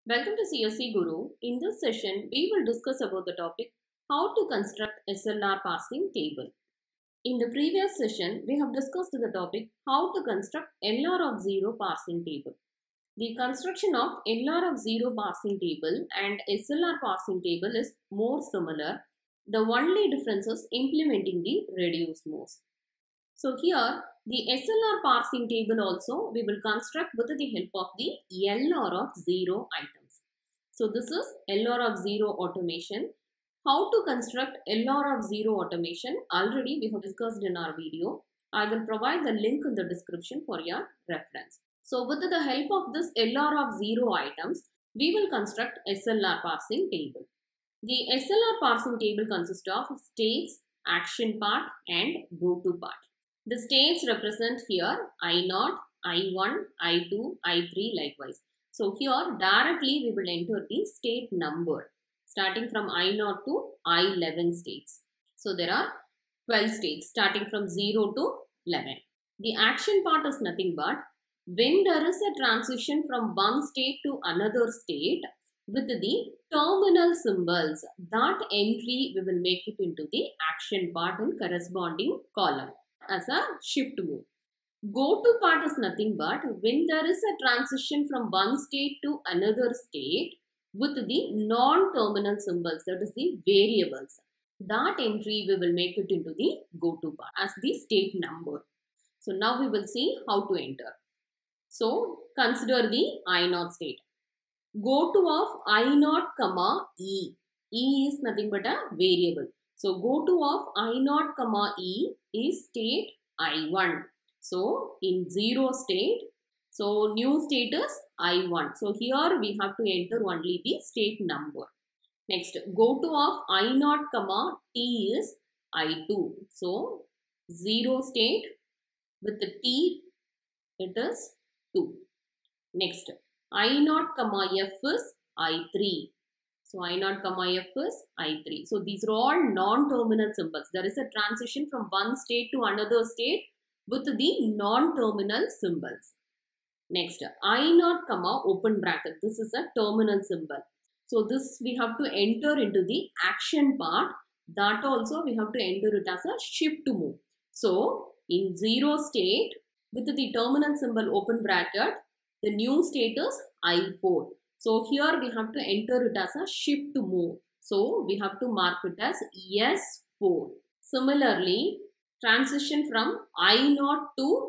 Welcome to CSC Guru. In this session, we will discuss about the topic how to construct SLR parsing table. In the previous session, we have discussed the topic how to construct LR of 0 parsing table. The construction of LR of 0 parsing table and SLR parsing table is more similar. The only difference is implementing the reduce moves. So here the SLR parsing table also we will construct with the help of the LR of 0 items. So this is LR of 0 automation. How to construct LR of 0 automation already we have discussed in our video. I will provide the link in the description for your reference. So with the help of this LR of 0 items, we will construct SLR parsing table. The SLR parsing table consists of states, action part and go to part. The states represent here I0, I1, I2, I3 likewise. So here directly we will enter the state number starting from I0 to I11 states. So there are 12 states starting from 0 to 11. The action part is nothing but when there is a transition from one state to another state with the terminal symbols, that entry we will make it into the action part in corresponding column as a shift move. Go to part is nothing but when there is a transition from one state to another state with the non-terminal symbols, that is the variables. That entry we will make it into the go to part as the state number. So now we will see how to enter. So consider the I0 state. Go to of I0 comma E. E is nothing but a variable. So go to of I0 comma E is state I1. So in 0 state, so new state is I1. So here we have to enter only the state number. Next, go to of I0 comma T is I2. So 0 state with the T it is 2. Next, I0 comma F is I3. So I0 comma F is I3. So these are all non-terminal symbols. There is a transition from one state to another state with the non-terminal symbols. Next, I0 comma open bracket. This is a terminal symbol. So this we have to enter into the action part. That also we have to enter it as a shift move. So in 0 state with the terminal symbol open bracket, the new state is I4. So here we have to enter it as a shift move. So we have to mark it as S4. Similarly, transition from I0 to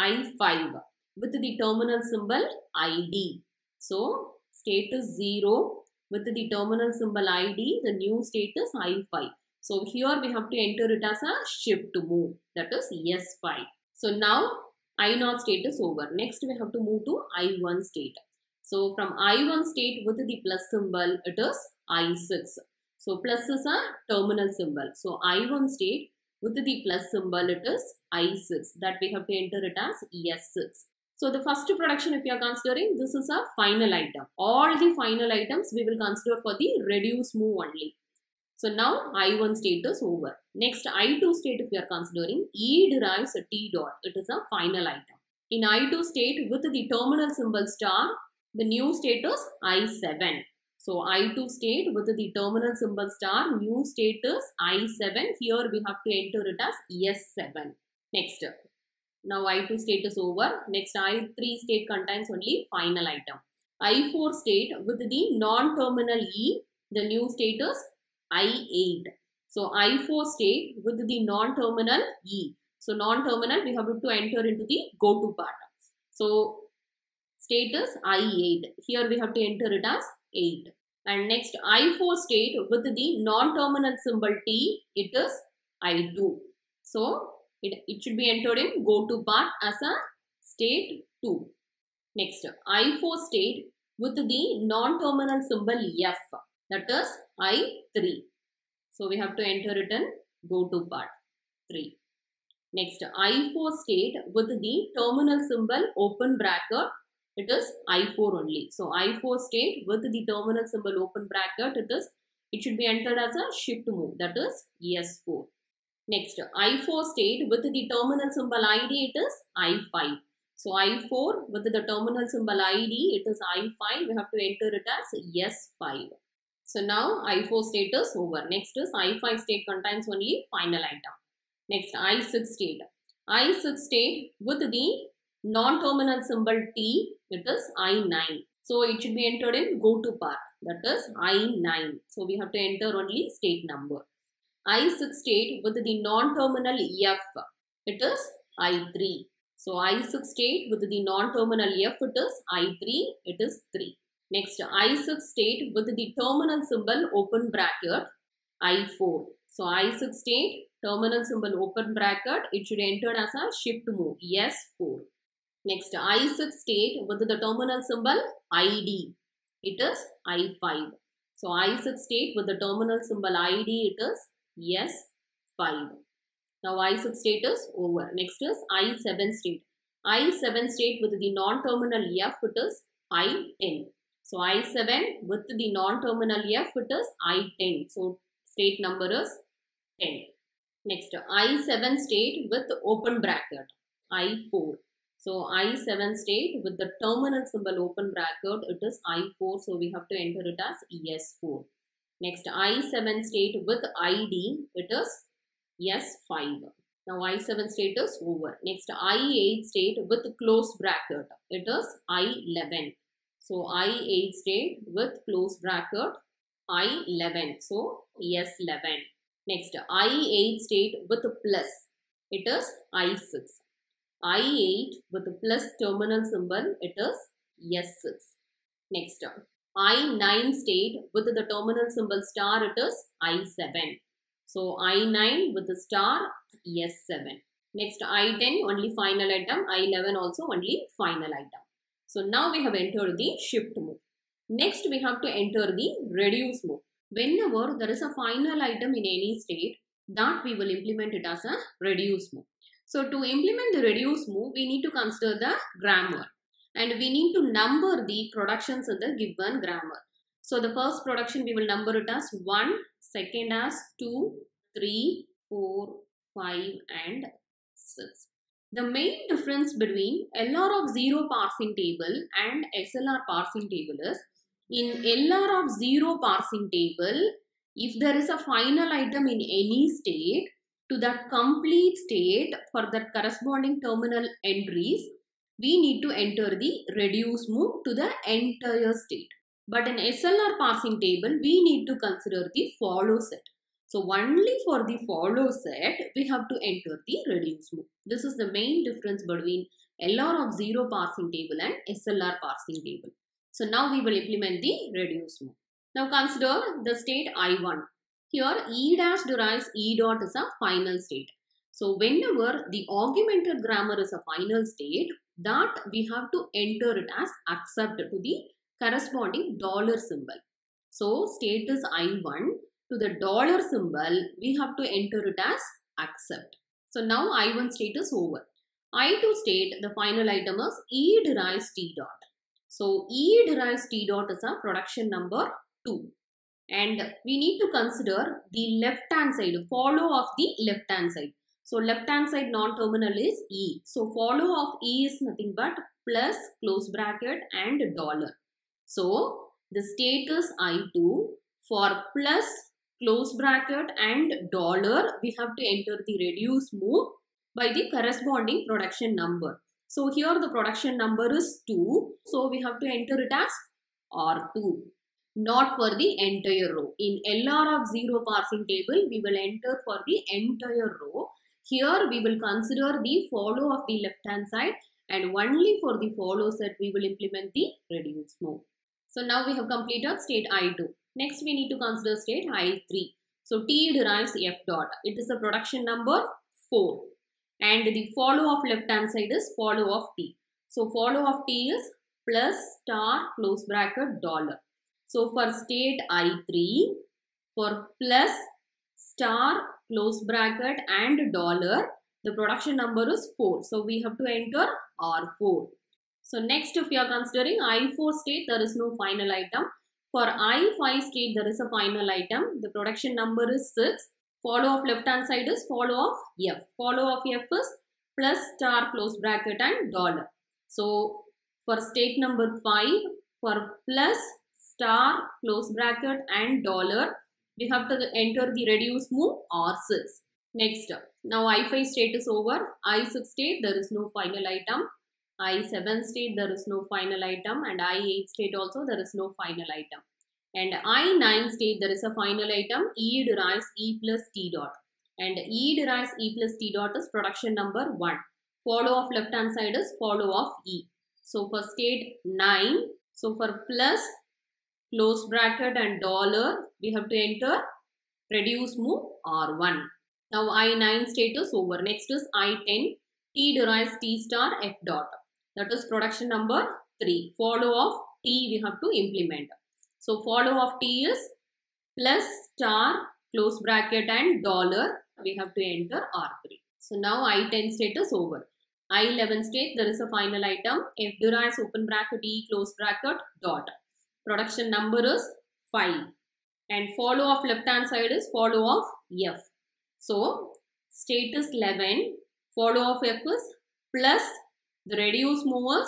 I5 with the terminal symbol ID. So state is 0 with the terminal symbol ID. The new state is I5. So here we have to enter it as a shift move. That is S5. So now I0 state is over. Next we have to move to I1 state. So from I1 state with the plus symbol, it is I6. So plus is a terminal symbol. So I1 state with the plus symbol, it is I6. That we have to enter it as S6. So the first production if you are considering, this is a final item. All the final items we will consider for the reduce move only. So now I1 state is over. Next I2 state if you are considering, E derives a T dot. It is a final item. In I2 state with the terminal symbol star, the new state is I7. So I2 state with the terminal symbol star, new state is I7. Here we have to enter it as S7. Next, now I2 state is over. Next I3 state contains only final item. I4 state with the non-terminal E, the new state is I8. So I4 state with the non-terminal E. So non-terminal we have to enter into the go to part. So state is I8. Here we have to enter it as 8. And next I4 state with the non-terminal symbol T, it is I2. So it should be entered in go to part as a state 2. Next I4 state with the non-terminal symbol F, that is I3. So we have to enter it in go to part 3. Next I4 state with the terminal symbol open bracket, it is I4 only. So I4 state with the terminal symbol open bracket, it should be entered as a shift move, that is S4. Next I4 state with the terminal symbol ID, it is I5. So I4 with the terminal symbol ID, it is I5. We have to enter it as S5. So now I4 state is over. Next is I5 state contains only final item. Next I6 state. I6 state with the non-terminal symbol T, it is I9. So it should be entered in go to part, that is I9. So we have to enter only state number. I6 state with the non-terminal F, it is I3. So I6 state with the non-terminal F, it is I3, it is 3. Next I6 state with the terminal symbol open bracket, I4. So I6 state, terminal symbol open bracket, it should enter as a shift move, S4. Next I6 state with the terminal symbol ID, it is I5. So I6 state with the terminal symbol ID, it is S5. Now I6 state is over. Next is I7 state. I7 state with the non-terminal F, it is I10. So I7 with the non-terminal F, it is I10. So state number is 10. Next I7 state with open bracket, I4. So I7 state with the terminal symbol open bracket, it is I4. So we have to enter it as S4. Next I7 state with ID, it is S5. Now I7 state is over. Next I8 state with close bracket, it is I11. So I8 state with close bracket, I11. So S11. Next I8 state with plus, it is I6. I8 with the plus terminal symbol, it is S6. Next I9 state with the terminal symbol star, it is I7. So I9 with the star, S7. Next I10 only final item, I11 also only final item. So now we have entered the shift move. Next we have to enter the reduce move. Whenever there is a final item in any state, that we will implement it as a reduce move. So to implement the reduce move, we need to consider the grammar and we need to number the productions in the given grammar. So the first production we will number it as 1, second as 2, 3, 4, 5 and 6. The main difference between LR of 0 parsing table and SLR parsing table is, in LR of 0 parsing table, if there is a final item in any state, to that complete state for that corresponding terminal entries, we need to enter the reduce move to the entire state. But in SLR parsing table, we need to consider the follow set. So only for the follow set, we have to enter the reduce move. This is the main difference between LR of 0 parsing table and SLR parsing table. So now we will implement the reduce move. Now consider the state I1. Here E dash derives E dot is a final state. So whenever the augmented grammar is a final state, that we have to enter it as accept to the corresponding dollar symbol. So state is I1, to the dollar symbol we have to enter it as accept. So now I1 state is over. I2 state, the final item is E derives T dot. So E derives T dot is a production number 2. And we need to consider the left hand side, follow of the left hand side. So left hand side non-terminal is E. So follow of E is nothing but plus close bracket and dollar. So the state is I2. For plus close bracket and dollar, we have to enter the reduce move by the corresponding production number. So here the production number is 2. So we have to enter it as R2. Not for the entire row. In LR of 0 parsing table, we will enter for the entire row. Here we will consider the follow of the left hand side and only for the follow set we will implement the reduce move. So now we have completed state I2. Next we need to consider state I3. So T derives F dot. It is a production number 4. And the follow of left hand side is follow of T. So follow of T is plus star close bracket dollar. So for state I3, for plus star close bracket and dollar, the production number is 4. So we have to enter R4. So next if we are considering I4 state, there is no final item. For I5 state, there is a final item. The production number is 6. Follow of left hand side is follow of F. Follow of F is plus star close bracket and dollar. So for state number 5, for plus, star, close bracket and dollar, we have to enter the reduce move R6. Next, now I5 state is over. I6 state, there is no final item. I7 state, there is no final item. And I8 state also, there is no final item. And I9 state, there is a final item, E derives E plus T dot. And E derives E plus T dot is production number 1. Follow of left hand side is follow of E. So for state 9, so for plus, close bracket and dollar, we have to enter reduce move R1. Now I9 state is over. Next is I10, T derives T star F dot. That is production number 3. Follow of T we have to implement. So follow of T is plus, star, close bracket and dollar. We have to enter R3. So now I10 state is over. I11 state, there is a final item. F derives open bracket E close bracket dot. Production number is 5. And follow of left hand side is follow of F. So state is 11. Follow of F is plus the reduce move is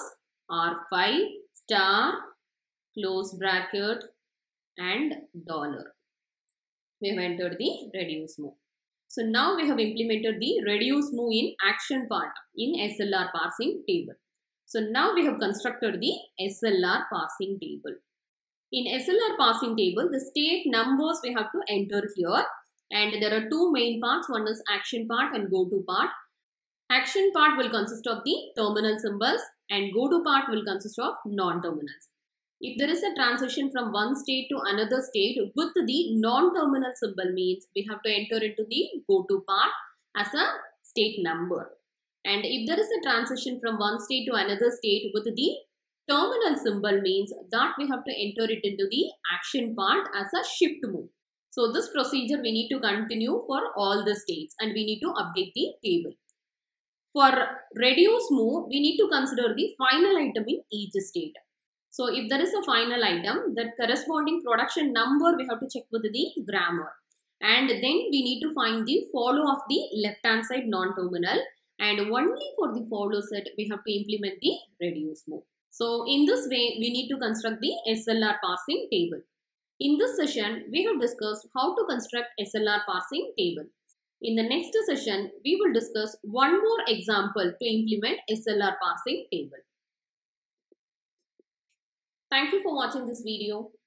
R5 star close bracket and dollar. We have entered the reduce move. So now we have implemented the reduce move in action part in SLR parsing table. So now we have constructed the SLR parsing table. In SLR parsing table, the state numbers we have to enter here, and there are two main parts. One is action part and go to part. Action part will consist of the terminal symbols and go to part will consist of non-terminals. If there is a transition from one state to another state with the non-terminal symbol means we have to enter into the go to part as a state number. And if there is a transition from one state to another state with the terminal symbol means that we have to enter it into the action part as a shift move. So this procedure we need to continue for all the states and we need to update the table. For reduce move, we need to consider the final item in each state. So if there is a final item, that corresponding production number we have to check with the grammar. And then we need to find the follow of the left hand side non-terminal. And only for the follow set, we have to implement the reduce move. So in this way, we need to construct the SLR parsing table. In this session, we have discussed how to construct SLR parsing table. In the next session, we will discuss one more example to implement SLR parsing table. Thank you for watching this video.